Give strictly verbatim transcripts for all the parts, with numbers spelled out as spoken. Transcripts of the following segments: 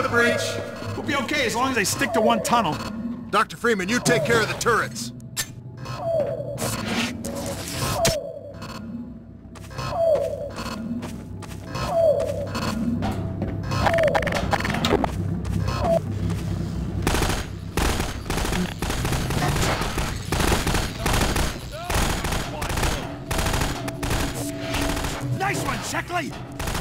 the breach. We'll be okay as long as they stick to one tunnel. Doctor Freeman, you take care of the turrets. Nice one, Sheckley!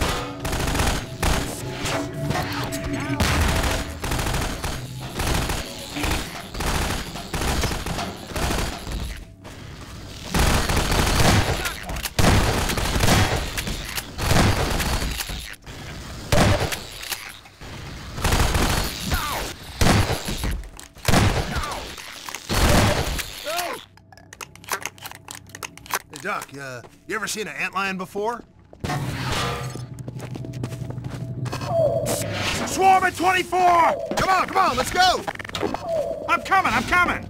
Hey, Doc, uh, you ever seen an antlion before? Swarm at twenty-four! Come on, come on, let's go! I'm coming, I'm coming!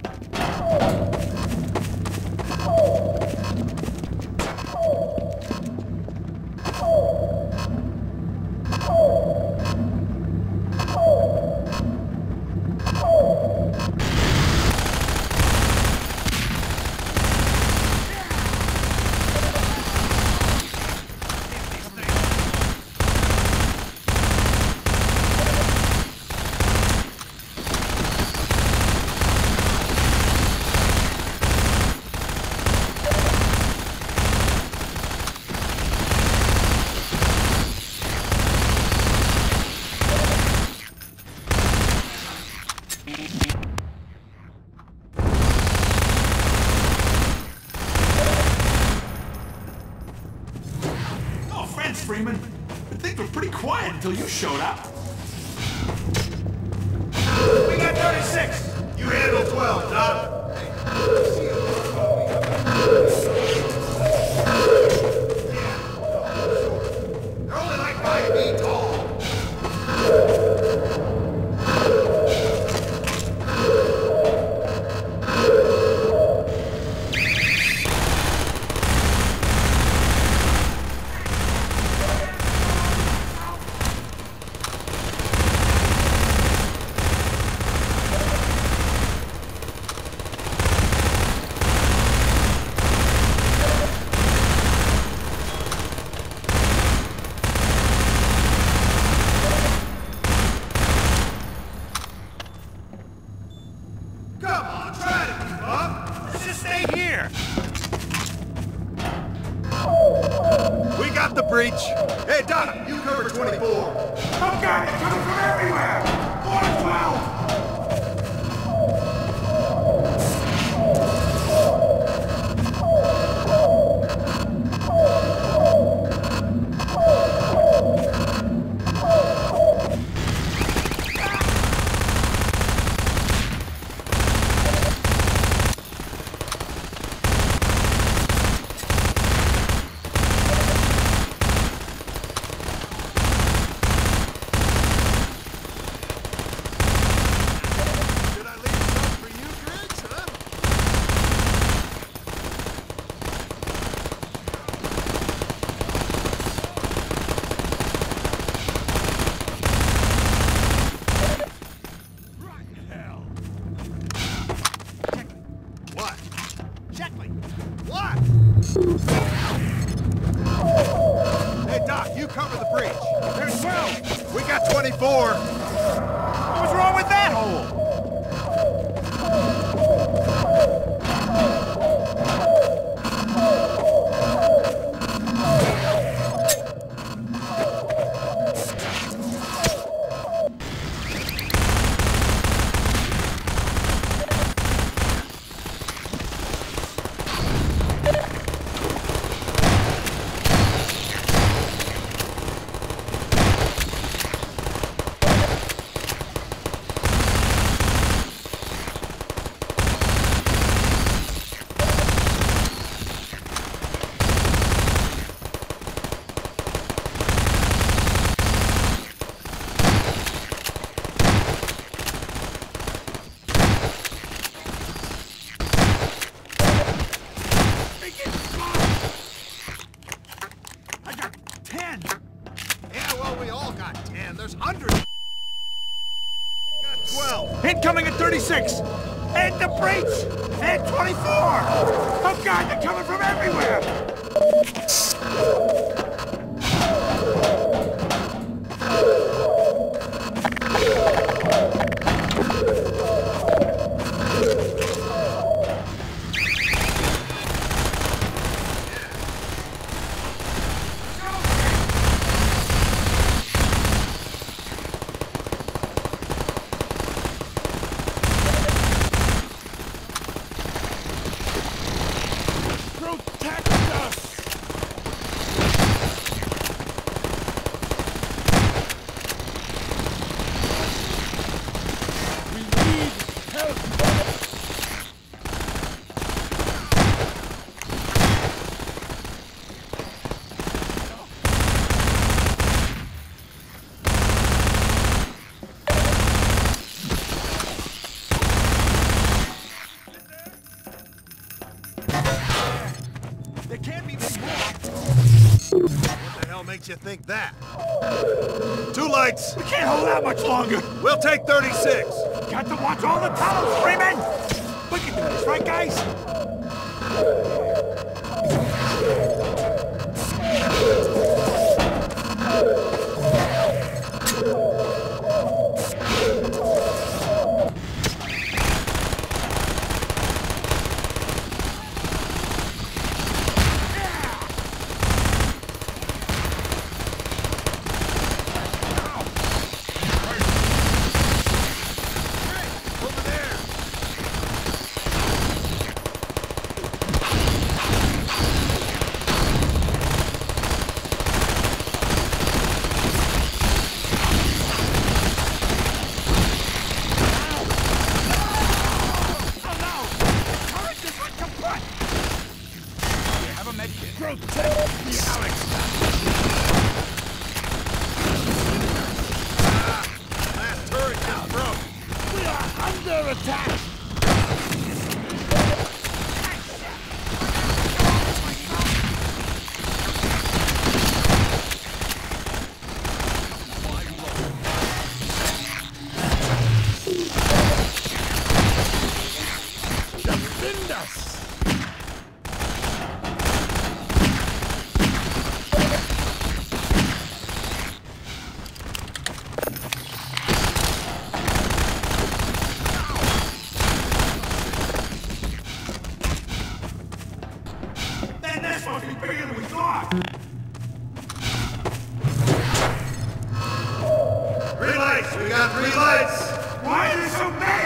Freeman. Things were pretty quiet until you showed up. We got thirty-six. You handle twelve, Doc. They're only like five feet tall. The breach. Hey, Doc, you cover twenty-four. Oh, God, it's coming from everywhere! four to twelve! What? Hey, Doc, you cover the breach. There's twelve! We got twenty-four. What's wrong with that hole? thirty-six! And the breach! And twenty-four! Oh God, they're coming from everywhere! You think that? Two lights! We can't hold out much longer! We'll take thirty-six! Got to watch all the tunnels, Freeman! We can do this, right, guys? Three lights! We got three lights! Why are there so many?